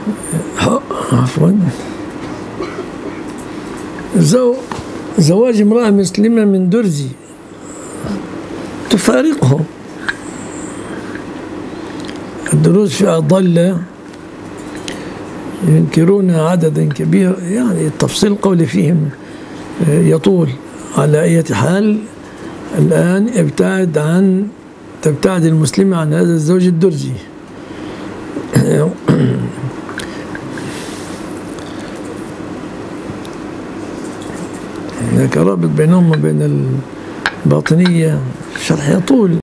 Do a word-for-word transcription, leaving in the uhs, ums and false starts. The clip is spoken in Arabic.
عفوا زو زواج امرأة مسلمة من درزي تفارقه. الدروز فيها ضالة ينكرونها عددا كبير، يعني التفصيل القولي فيهم يطول. على أي حال الآن ابتعد عن تبتعد المسلمة عن هذا الزوج الدرزي. هناك رابط بينهم وبين الباطنية، شرح يطول.